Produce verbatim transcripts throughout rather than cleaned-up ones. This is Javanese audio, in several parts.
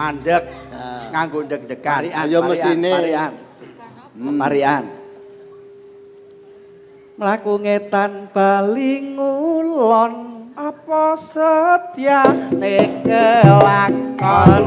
mandek nganggo deg-degan. Ya mestine parian. Parian. Mlaku ngetan bali ngulon apa setia nek kelakon.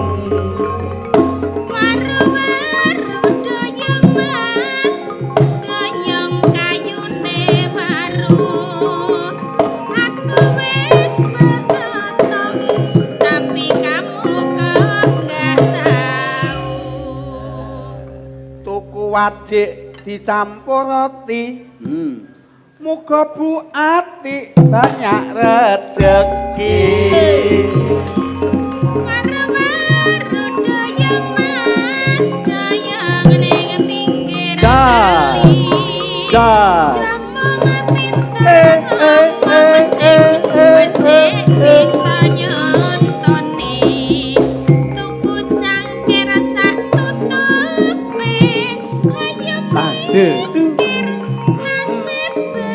Waru-waru doyong mas, doyong kayune waru. Aku wis bertotong, tapi kamu kok nggak tahu. Tuku wajik dicampur roti. Hmm. Muga Bu Ati banyak rezeki. Waru-waru doyong mas, doyong ning pinggir Ja. kali. Ja. Jamu ngapinter Eh, eh, ngomong eh, mesing eh, eh, becik eh, bisa nyontoni. Tuku cangkir sak tutupe, ayo mikir nasib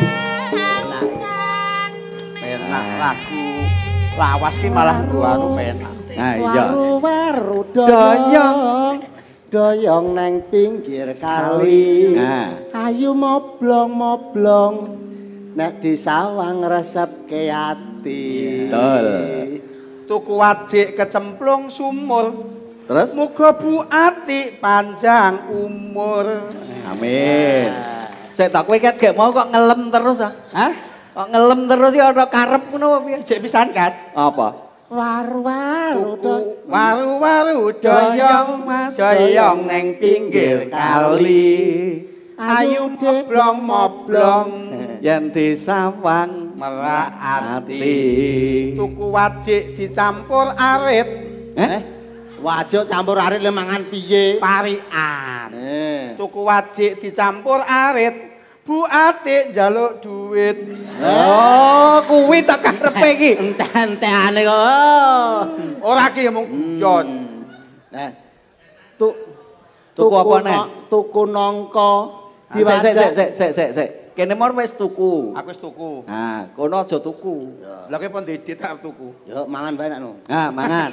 bangsane. Enak lagu lawas ki malah anu penak. Nah iya. Waru-waru doyong doyong neng pinggir kali. Nah. Ayu moblong-moblong nek disawang resepke ati. Betul. Tuku wajik kecemplung sumur. Terus? Muga Bu Ati panjang umur. Amin. Saya tak kowe ket gak mau kok ngelem terus ah. Hah? Kok ngelem terus ya ana karep ngono apa piye? Jek pisan gas. Apa? Waru-waru Tuku waru-waru doyong mas doyong neng pinggir kali. Ayu moblong-moblong Yen disawang merak ati. ati. Tuku wajik dicampur arit. Eh? Wajok campur arit le mangan piye? Parian. Eh. Tuku wajik dicampur arit. Bu Ati njaluk duit. Oh, kuwi tak karepe iki. Ente-entehane kok. Ora ki mung guyon. Nah. Tu Tuku apa nek? Tuku nangka Sik sik sik sik sik sik sik. Kene mor wis tuku. Aku wis tuku. Nah, kono aja tuku. Lah ki pon didit arep tuku. Yo mangan bae nekno. Nah, mangan.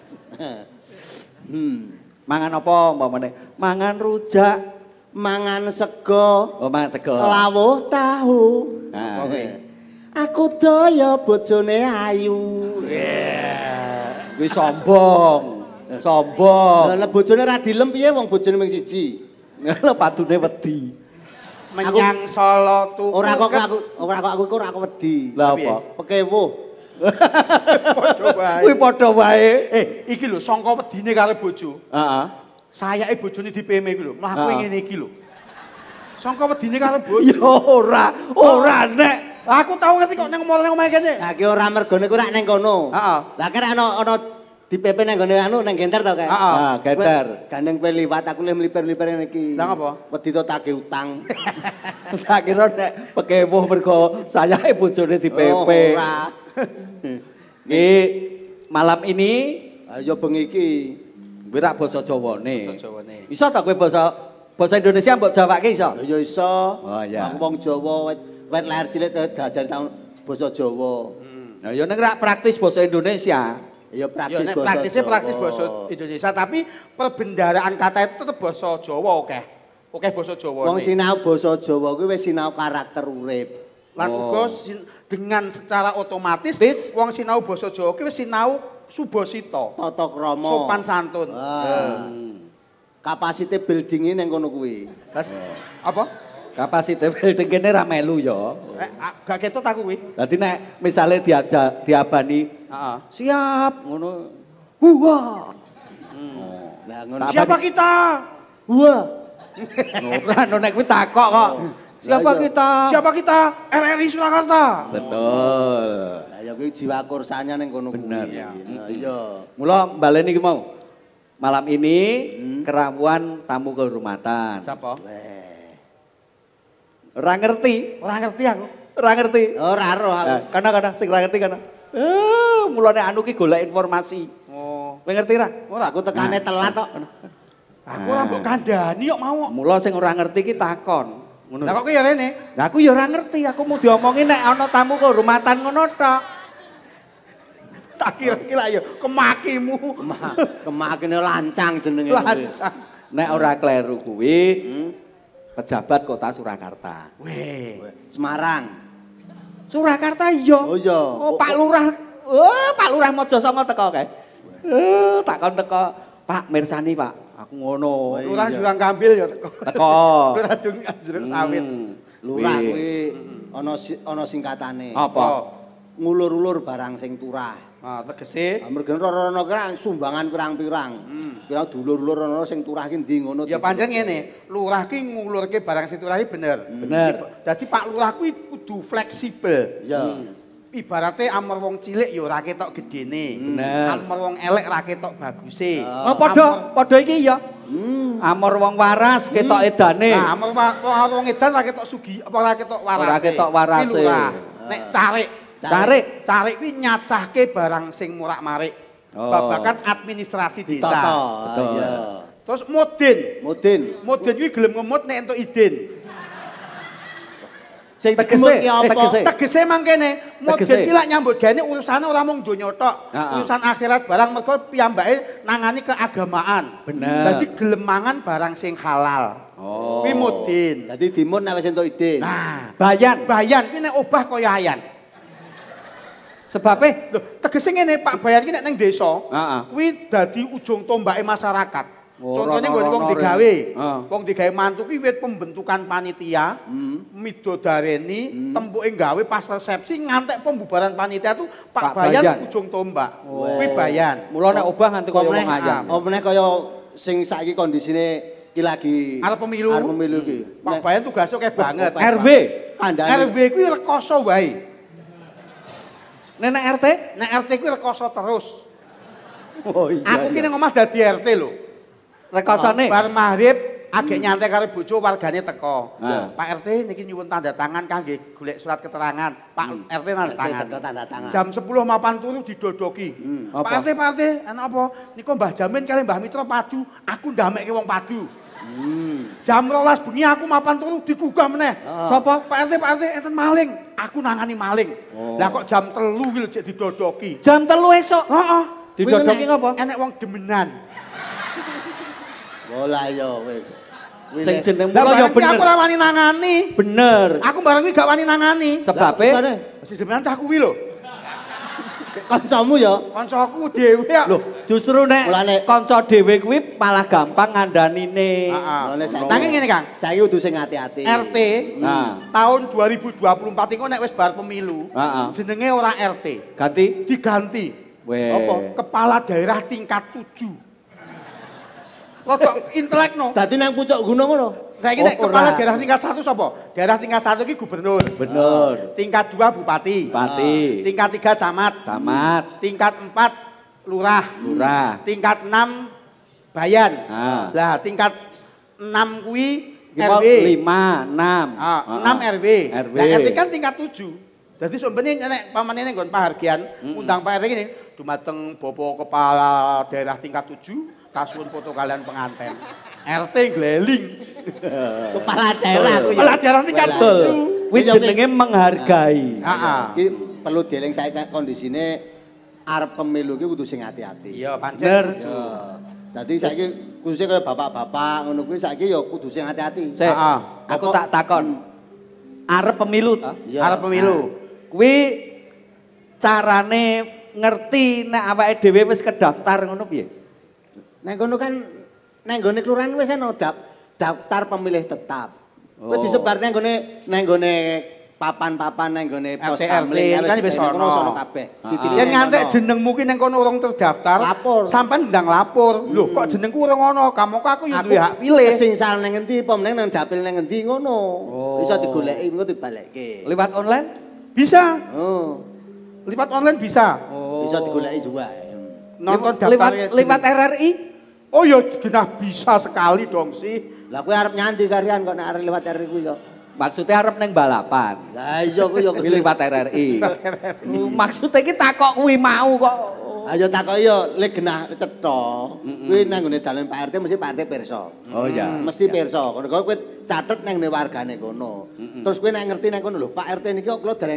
Hmm. Mangan apa umpamane? Mangan rujak, Mangan sego, oh mangan sego. lawuh tahu. Nah, Aku daya bojone ayu. kuwi sombong. Sombong. Lah bojone ra dilem piye wong bojone mung siji. Lah padune wedi. Menyang Solo tuku. Ora kok aku, ora kok aku ora aku wedi. Lah Piye? apa? Pekewuh. Padha wae. Kuwi padha wae. Eh, iki lho sangka wedine karo bojo. Heeh. Sayake bojone di P M iki lho, mlaku Ah. ngene iki lho. Sangka wedine karo bojo. Ya ora, ora nek. Aku tau ngerti kok nang omah omahe kene. Lah ki ora mergone kuwi rak ning kono. Heeh. Lah kan ana ana di P P nang gone anu nang genter to kae. Heeh. Ah, geter. Gandeng kowe liwat aku le mlipir-mlipir ngene iki. Lah ngapa? Wedi to tagih utang. Tak kira nek pekewuh mergo sayake bojone di P P. Oh, ora. Nggih, malam ini Ayo bengi iki. kuwi rak basa Jawane. Basa Jawane. Iso ta kowe basa basa Indonesia mbok jawake iso? Lah ya iso. Oh, iya. Aku wong Jawa wit wit lahir cilik diajari taun basa Jawa. Nah, ya nek rak praktis basa Indonesia. Ya Ya praktis nek basa. praktisnya Jawa. praktis basa Indonesia, tapi perbendaharaan kata itu tetep basa Jawa oke. Oke basa Jawa. Wong sinau basa Jawa kuwi wis sinau karakter urip. Lan Oh. uga sin- dengan secara otomatis Tis. wong sinau basa Jawa kuwi wis sinau subasita, Tata krama. sopan santun. Ah. Kapasite building ning kono kuwi. Terus apa? Kapasite building kene ra melu ya. Eh, ah, gak ketut aku kuwi. Dadi nek misale diajak diabani, Heeh. siap ngono. Wah. Lah ngono. Tak Siapa abadi. kita? Wah. Ora ono nek kuwi takok kok. Siapa Lah iya. kita? Siapa kita? R R I Surakarta. Betul. Lah ya kuwi jiwa kursanya ning kono kuwi. Bener. Nah, iya. Mula baleni iki mau. Malam ini keramuan tamu kehormatan. Siapa? Ora ngerti, Ora ngerti aku. ora ngerti. Ora ro aku. Nah, kana kana sing ora ngerti kana. Eh, mulane anu ki golek informasi. Oh, Kowe ngerti ra? Ora aku tekane telat kok. aku ora mbok kandhani kok mau. Mula sing ora ngerti ki takon. Ngono. Lah kok ya rene? Lah aku ya ora ngerti, aku mau diomongi nek ana tamu kehormatan ngono tok. Tak kira-kira ya kemakimu. Kemak, kemakine lancang jenenge kuwi. Lancang. Nek ora kleru kuwi Hmm. pejabat Kota Surakarta. Weh. Semarang. Surakarta iya. Oh iya. Oh, Pak Lurah. Oh, Pak Lurah Mojosongo teko kae. Eh, takon teko, Pak mirsani, Pak. Aku ngono. Oh, iya. Lurah Jurang Kambil ya teko. Teko. Lurah Jurang Sawit. Hmm. Lurah Wih. kuwi ana si- ana singkatane. Apa? Ngulur-ulur barang sing turah. Ah, tegese Mergen rono kira sumbangan pirang-pirang. Kira dulur-ulur ana sing turah ki ndi ngono. ya pancen ngene, lurah ki ngulurke barang sing turah ki bener. Bener. Dadi Pak Lurah kuwi kudu fleksibel. Ya. Ibarate amar wong cilik ya ora ketok gedene. Bener. Amar wong elek ora ketok baguse. Oh, padha, padha iki ya. Hmm. Amor wong waras ketok edane. Nah, amar wa- wa- wong edan ora ketok sugi, apa ora ketok warase. Ora ketok warase. Kuwi lurah. Nek carik, Carik. carik kuwi nyacahke barang sing murak-marik. Oh. Babakan administrasi Tata. desa. Betul. Iya. Terus mudin. Mudin. Mudin kuwi gelem ngemut nek entuk idin. Sing Tegese, digemut ki apa? tegese. Tegese mangkene, mudin Tegese. ki lak nyambut gawe urusannya ora mung donya tok. Heeh. Urusan akhirat barang mergo piyambake nangani keagamaan. Bener. Dadi gelem mangan barang sing halal. Oh. Kuwi mudin. Dadi dimun nek wis entuk idin. Nah, Bayan. bayan kuwi nek obah kaya ayan. Sebabe Lho, tegese ngene Pak Bayan ki nek ning desa, Heeh. kuwi dadi ujung tombake masyarakat. Oh, Contohnya gue rono-rono wong re. digawe, Heeh. wong digawe mantu ki wit pembentukan panitia, midodareni, tempuke gawe pas resepsi ngantek pembubaran panitia tuh Pak, Pak Bayan, Bayan. ujung tombak. Oh. Kuwi Bayan. mula nek obah nganti kaya Apa wong meneh? ayam. Apa meneh kaya sing saiki kondisine ki lagi Arep pemilu. Arep pemilu ki. Pak Bayan tugasnya kayak banget. Pak- R W. Kandhane. R W kuwi rekoso wae. Nenek R T? Nek R T kuwi rekoso terus. Oh iya. Aku ki ning omah dadi R T lho. Rekosane. Bar maghrib agek nyantai karo bojo wargane teko. Nah. Pak R T niki nyuwun tanda tangan kangge golek surat keterangan. Pak R T tanda tangan. Tanda tangan. Jam sepuluh mapan turu didodoki. Pak Apa? R T, Pak R T, ana apa? Niku Mbah Jamin kali Mbah Mitra padu, aku ndamekke wong padu. Jam rolas bengi aku mapan turu digugah meneh. Sapa? Pak R T, Pak R T enten maling. Aku nangani maling. Lah kok jam telu ki jek didodoki. Jam telu esuk. Heeh. Didodoki Kuwi ngapa? Enek wong demenan. Bola yo wis. Kuwi Sing nek- jeneng Lah mula ya barang ki aku ora bener. wani nangani. Bener. Aku barang ki gak wani nangani. Sebabe Lah, Mesti demenan cah kuwi lho. kancamu ya. Kancaku dhewe ya. lho, justru nek Mulane- kanca dhewe kuwi malah gampang ngandhanine. Heeh. Mulane saiki- Nanging ngene Kang, Saiki kudu sing ati-ati. R T Nah. tahun dua ribu dua puluh empat iku nek wis bar pemilu, Heeh. jenenge ora R T, Ganti. diganti Weh. apa? Kepala daerah tingkat tujuh. Rodok intelek no. Dadi nang pucuk gunung ngono. Saiki nek Oh, kepala ora. daerah tingkat satu sapa? Daerah tingkat satu iki gubernur. Bener. Tingkat dua bupati. Bupati. Tingkat tiga camat. Camat. Tingkat empat lurah. Lurah. Tingkat enam bayan. Ah. Lah tingkat enam kuwi Iki R mau W. lima, enam. Ah, enam R W. R W. Nah, R W kan tingkat tujuh. Jadi sebenarnya nek pamane nggon pahargyan, undang Pak R W gini, dumateng Bapak Kepala Daerah tingkat tujuh, kasuwun foto kalian penganten. R T gleling. Kepala daerah aku ya. Kepala daerah tingkat Betul. tujuh. Kuwi Iya, jenenge menghargai. Heeh. Iki perlu dieling saiki kondisine arep pemilu ki kudu sing ati-ati. Iya, Bener. pancen. Ya. Dadi saiki khususnya kaya bapak-bapak ngono kuwi saiki ya kudu sing ati-ati. Sik, Heeh. aku tak takon. Arep pemilu ta? Iya. Arep pemilu. Kuwi carane ngerti nek awake dhewe wis kedaftar ngono piye? Nang kono kan nang gone kelurahan wis ana dap, daftar pemilih tetap. Wis Oh. disebar nang gone nang gone papan-papan nang gone pos R T R T kamling kan wis nang kono ana. sono kabeh. Dititipi Yen nang ngantek kono. jenengmu ki ning kono urung terdaftar, Lapor. sampean ndang lapor. Loh, kok jenengku urung ono? Kamu kok aku yo Aku duwe hak pilih. sing sal nang endi, apa meneh nang dapil nang endi ngono. Oh. Bisa digoleki engko dibalekke. Liwat online? Bisa. Oh, Lipat online bisa. Oh. bisa digoleki juga. Nonton liwat daftar liwat R R I? Oh ya genah bisa sekali dong sih. Lah kowe arep nyanti karian kok nek arep liwat R I kuwi kok. Maksudnya arep neng balapan. Lah iya kuwi yo Kuwi liwat R R I. Maksudnya iki takok kuwi mau kok. Ayo takok yo lek genah cetha. Kuwi nang ngene dalan Pak R T mesti Pak R T pirsa. Oh iya. Mesti pirsa. Kono kowe catet nang ngene wargane kono. Terus kowe nek ngerti nang kono lho, Pak R T niki kok kula dereng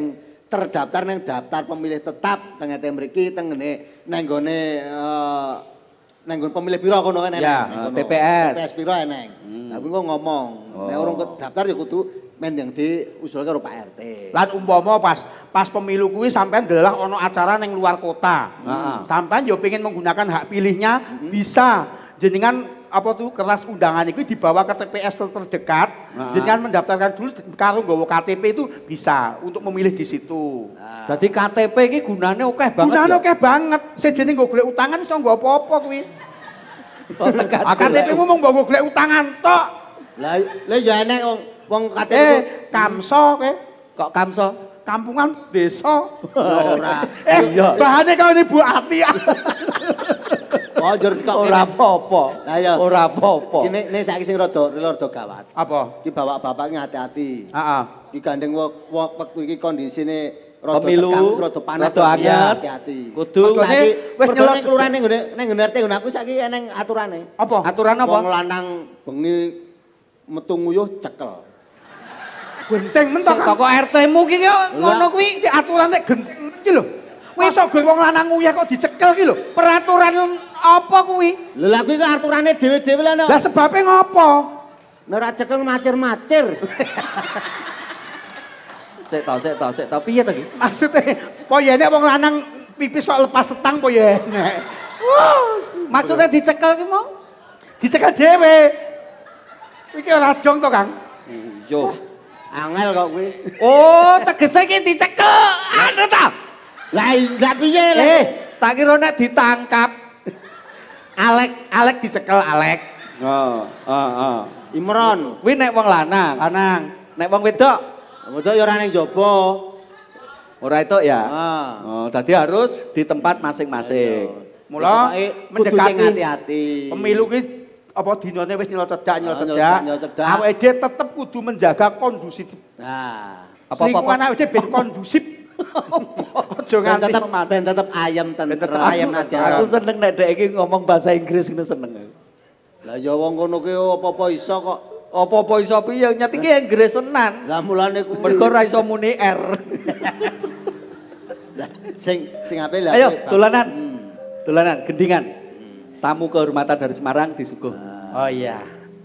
terdaftar nang daftar pemilih tetap tengene mriki tengene nang gone eh nang nggon pemilih pira kono kan eneng. Ya, T P S. T P S pira eneng. Lah kuwi kok ngomong, nek urung daftar ya kudu men yang diusulke karo Pak R T. Lan umpama pas pas pemilu kuwi sampean delalah ana acara ning luar kota. Heeh. Sampean yo pengen menggunakan hak pilihnya bisa. Jenengan apa tuh kertas undangan itu dibawa ke T P S terdekat. Jenengan mendaftarkan dulu karo nggawa K T P itu bisa untuk memilih di situ. Jadi K T P iki gunane akeh banget. Gunane ya? akeh banget. Sejene nggo golek utangan iso nggo apa-apa kuwi. Oh, tekan Ah, K T P mu mung nggo golek utangan tok. Lah lah ya enek wong wong K T P Eh, kamso kowe. Kok kamso? Kampungan desa. ora. Eh, bahane kau Ibu Ati. Oh, njur kok Ora apa-apa. Lah ya. Ora apa-apa. Ini ini saiki sing rada rada gawat. Apa? Iki bapak-bapak iki hati-hati. Heeh. Iki gandeng wek- wek- wektu iki kondisine rada Pemilu, tekan, rada panas, rada anget. hati-hati. Kudu Makanya Saiki wis wis nyelot nyelot kelurahan ning nggone ning nggone R T ngono aku saiki eneng aturane. Apa? aturan apa? Wong lanang bengi metu nguyuh cekel. Genteng mentok Sik kan. toko R T-mu ki kok ngono kuwi Iki aturan nek genteng iki lho. Kuwi iso gue wong lanang nguyah kok dicekel ki lho. peraturan apa kuwi? Lha lha kuwi kok aturane dhewe-dhewe lho. Lah sebabnya ngopo? Nek ora cekel macir-macir. Sik to, sik to, sik to. Piye to iki? Maksudnya, po ya nek wong lanang pipis kok lepas setang po ya nek. Wah, Maksudnya dicekel ki mau? dicekel dhewe. Iki ora dong to, Kang. Yo. Angel kok kuwi. Oh, tegese ki dicekel. Anu ta? Lah lah piye le? Eh, tak kira nek ditangkap. Alek, Alek dicekel Alek. Oh, heeh, heeh. Imron. Kuwi nek wong lanang. Lanang. Nek wong wedok Wedok ya ora ning jaba. ora itu ya. Ah. Oh, tadi harus di tempat masing-masing. Mula Pokoke kudu mendekati sing hati-hati. pemilu ki apa dinane wis nyelot cedak nyelot Ah, nyelot cedak. cedak, nyelot cedak. Awake dhewe tetep kudu menjaga kondusif. Nah, Apa-apa? Lingkungan awake dhewe ben kondusif. Aja ben nganti tetep mati. ben tetep ayam tentrem. tetep Ayam ayam, nadyan. Aku seneng nek dhek iki ngomong bahasa Inggris ngene seneng aku. Lah ya wong kono ki apa-apa iso kok. Apa-apa iso piye nyat iki Inggris tenan. Lah mulane kuwi. Mergo ora iso muni R. Lah, sing sing apik lah. Ayo, kuwi, Pak. dolanan. Hmm. Dolanan gendingan. Tamu kehormatan dari Semarang disuguh. Oh iya.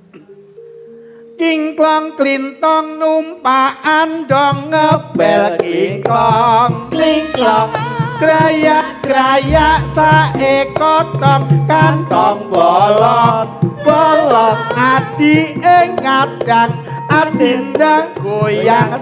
Kingklong klintong numpaan dong ngebel kingklong klingklong grayak grayak saekotong kantong bolong bolong adi ing ngadang adendang goyang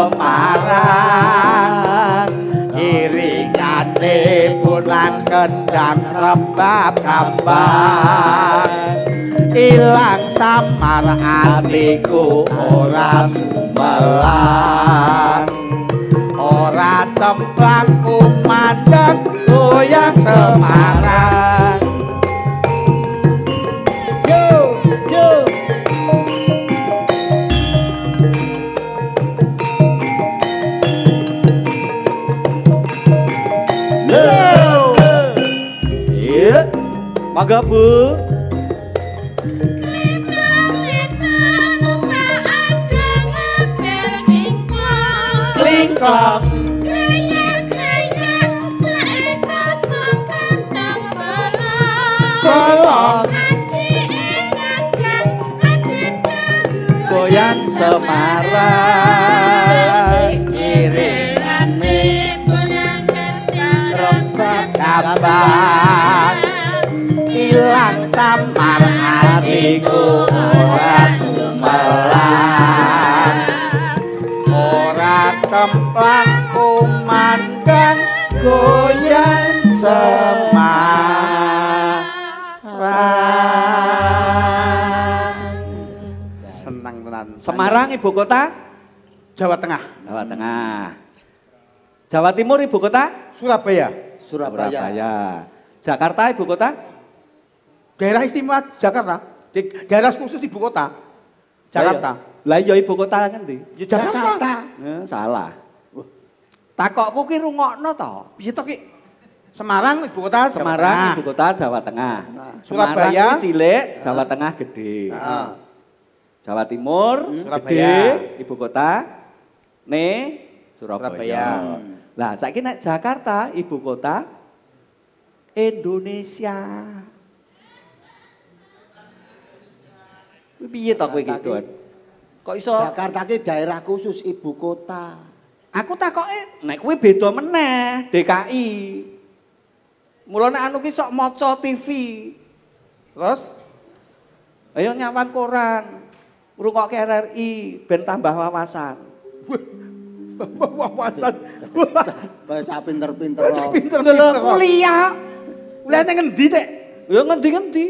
Semarang iringane pulang kendang rebab kambang ilang samar atiku ora sumelang ora cemplang kumandheng goyang Semarang Jo, jo. Iya. Mangga Bu. klingklong bolong goyang Semarang iringane rebab kambang ilang samar atiku ora sumelang ora cemplang kumandheng goyang Semarang senang tenan Semarang ibu kota Jawa Tengah Jawa Tengah. Jawa Timur ibu kota Surabaya Surabaya. Surabaya. Jakarta ibu kota daerah istimewa Jakarta di daerah khusus ibu kota Jakarta Lah iya ibu kota ngendi? ya Jakarta Eh, salah. Takokku ki rungokno to. piye to ki Semarang ibu kota Jawa Semarang Tengah. ibu kota Jawa Tengah. Surabaya. Semarang kuwi cilik, Jawa Tengah gede. Heeh. Jawa Timur Surabaya. gede, ibu kota. Ne Surabaya. Lah saiki nek Jakarta ibu kota Indonesia. Kuwi piye to kowe iki, Don? Kok iso Jakarta ki daerah khusus ibu kota. Aku takoke nek kuwi beda meneh D K I. Mula nek anu ki sok maca T V. Terus ayo nyawan koran. Ngrungokke R R I ben tambah wawasan. Wawasan. Kaya cah pinter-pinter. Cah pinter Lho kuliah. Kuliah nang ngendi, Dik? Ya ngendi-ngendi.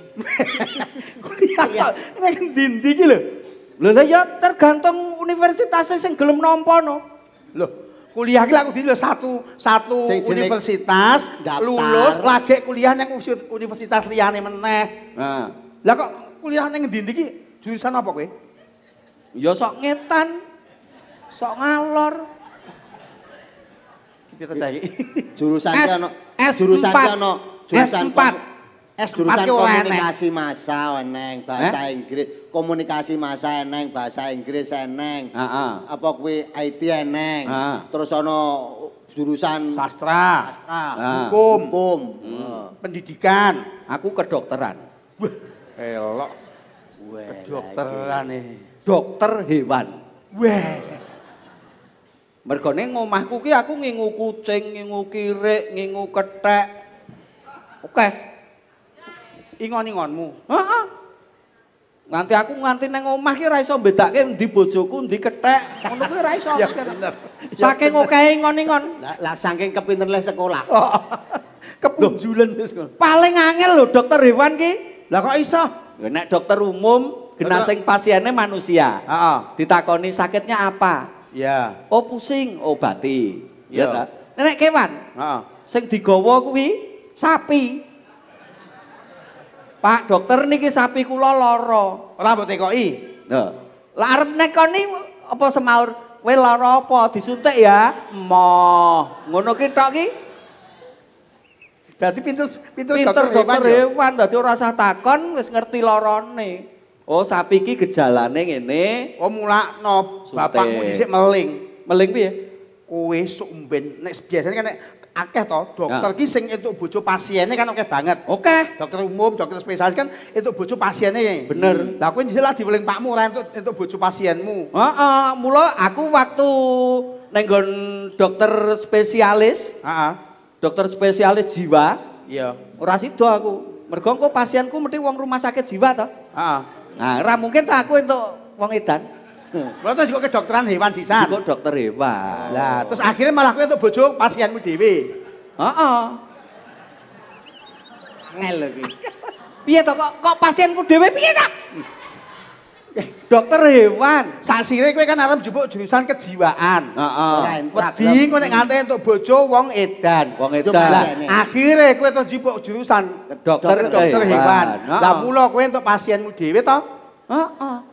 Kuliah nang ngendi iki lho. Lho lah ya tergantung universitasnya sing gelem nampa no. Loh, kuliah ki aku dhewe satu satu Sing jenis universitas daftar. lulus lagi kuliah nang universitas liyane meneh. Nah, Lah kok kuliah nang ngendi iki jurusan apa kowe? ya sok ngetan. Sok ngalor. Kita cari. Jurusan S- ki ono S jurusan empat. ki ono jurusan S empat. kom- S jurusan ki ora komunikasi massa eneng, bahasa Inggris, komunikasi massa eneng, bahasa Inggris eneng. Heeh. Apa kuwi I T eneng. Ah. Terus ono jurusan Sastra, sastra, Ah. hukum, hukum. pendidikan. Aku kedokteran. Wah, elok. Wah, Kedokteran nih. Dokter hewan. Wah, Mergone ngomahku ki aku ngingu kucing, ngingu kirik, ngingu kethek. Oke. ingon-ingonmu. Heeh. Nganti aku nganti nang omah ki ora iso mbedake endi bojoku, endi kethek. Ngono kuwi ora iso. Ya bener. Saking okehe ingon-ingon. Lah, lah saking kepinteran sekolah. Kepunjulan wis ngono. Paling angel lho dokter hewan ki. Lah kok iso? Ya, nek dokter umum genah sing pasiennya manusia. Heeh. Ditakoni sakitnya apa? Ya. Oh pusing, obati. Ya Iya. ta. Nek kewan Heeh. sing digawa kuwi sapi. Pak dokter niki sapi kula lara. Ora mbok tekoki. Lho. Lah arep nekoni apa semaur kowe lara apa disuntik ya? Moh. Ngono ki tok ki. Berarti pinter pinter, Pinter dokter hewan ya? hewan dadi ora usah takon wis ngerti larane. Oh sapi ki gejalane ngene. Oh mulakno Suntik. bapakmu dhisik meling. Meling piye? Kowe sumben nek biasane kan nek akeh to dokter Ya. ki sing entuk bojo pasiene kan akeh banget. Oke. Dokter umum, dokter spesialis kan entuk bojo pasiene. Bener. Lah kowe dhisik lah diweling pakmu ora entuk entuk bojo pasienmu. Heeh, mula aku waktu nenggon dokter spesialis, Heeh. dokter spesialis jiwa, Iya. ora sida aku. Mergo engko pasienku mesti wong rumah sakit jiwa to. Heeh. Nah, ora mungkin to aku entuk wong edan. Lha terus juga kedokteran hewan sisan. Kok dokter hewan. Lah, terus akhirnya malah kowe entuk bojo pasienmu dhewe. Heeh. Ngel lho iki. Piye to kok kok pasienku dhewe piye to? Dokter hewan. Saksire kowe kan arep njupuk jurusan kejiwaan. Heeh. Wedi kowe nek nganti entuk bojo wong edan. Wong Coba edan. Lah, ini. akhire kowe to njupuk jurusan Dokter dokter hewan. hewan. Heeh. Lah mula kowe entuk pasienmu dhewe to. Heeh.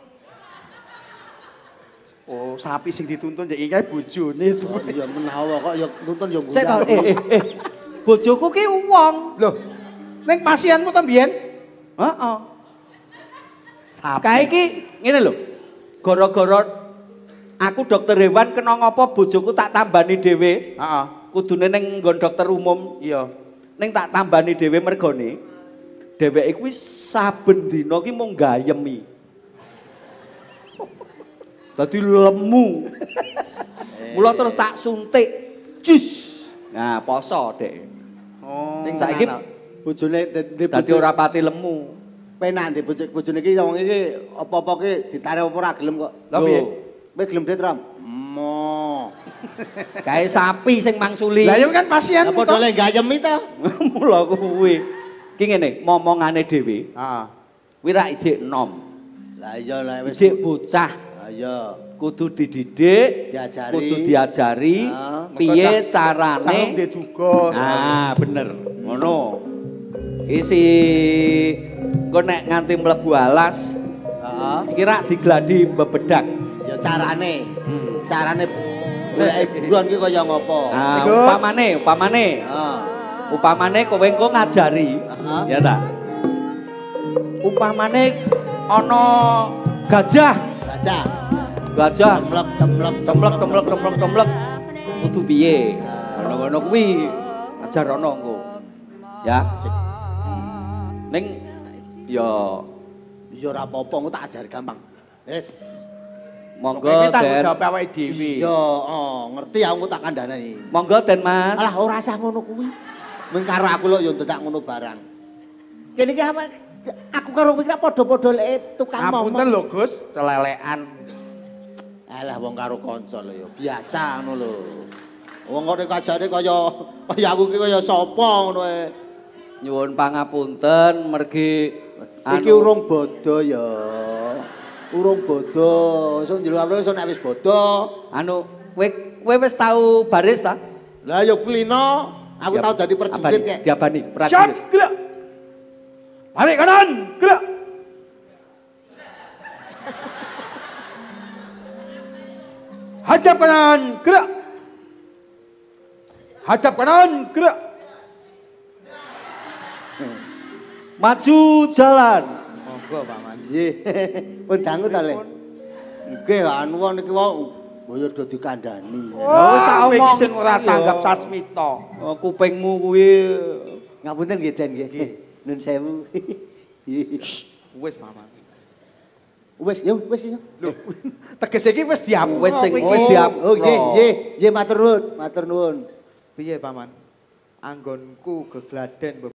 Oh, sapi sing dituntun ya iki bojone. Oh, iya menawa kok ya nuntun ya Sik to, ngundang. eh eh eh. Bojoku ki wong. Loh, ning pasienmu to mbiyen? Heeh. Sapi. Kae iki ngene lho. Gara-gara aku dokter hewan kena ngopo bojoku tak tambani dhewe. Heeh. Kudune ning nggon dokter umum, Iya. ning tak tambani dhewe mergone dheweke kuwi saben dina ki mung gayemi. Dadi lemu. Mula terus tak suntik. Jus. Nah, poso Dek. Oh. Ning Saiki saiki bojone di dadi ora pati lemu. penak ndi bojo bojone iki wong iki apa-apa ki ditarik apa ora gelem kok. Lah piye? Kowe gelem dit Ram? Mo. Kae sapi sing mangsuli. Lah ya kan Lah pasienmu to. padha le gayemi to. Mula kuwi. Ki ngene, momongane dhewe. Heeh. Kuwi ra ijik enom. Lah iya lah wis. Ijik bocah. Lah iya. Kudu dididik, Diajari. kudu diajari Ah. piye Carane carane. duga. Nah, bener. Ngono. Isi engko nek nganti mlebu alas, Heeh. iki rak digladi bebedak. Ya carane. Hmm. Carane golek buron ki kaya ngopo. Nah, Terus? upamane, upamane, Heeh. upamane kowe engko ngajari, Heeh. ya ta? Upamane ana gajah, Baca. Gajah. Temlek, temlek, Temlek temlek temlek temlek. Kudu piye? Ngono-ngono kuwi ajarono engko. Ya. Ning ya ya ora apa-apa, engko tak ajari gampang. Wis. Monggo Iki tanggung Den. jawab awake dhewe. Iya, oh, ngerti aku tak kandhani. Monggo Den Mas. Alah ora usah ngono kuwi. Men karo aku lho ya ndak ngono barang. Kene iki apa? Aku karo kowe padha-padha lek tukang momong. Ngapunten lho Gus, celelekan. Alah wong karo kanca lho ya biasa ngono lho. Wong kok nek ajane kaya kaya aku ki kaya sapa ngono ae. Nyuwun pangapunten mergi Iki urung bodo ya. Urung bodo. Iso njeluk apa iso nek wis bodo. anu kowe kowe wis tau baris ta? Lah ya kulino, aku tau dadi prajurit kek. Diabani Siap, prajurit. gerak. Balik kanan, gerak. Hadap kanan, gerak. Hadap kanan, gerak. Maju jalan. Monggo Paman. Nggih. Pun dangu ta, Le? Nggih, anu wong iki wau boyo do dikandani. Oh, tak tak omong omong sing ora iki tanggap ya. sasmita. Oh, kupingmu kuwi Ngapunten nggih, Den nggih. Nun sewu. Wis Paman. Wis, yo wis yo. Lho, tegese iki wis diapu Wis sing iki. wis diap- Oh, nggih, nggih, nggih matur nuwun, matur nuwun. Piye Paman? Anggonku gegladen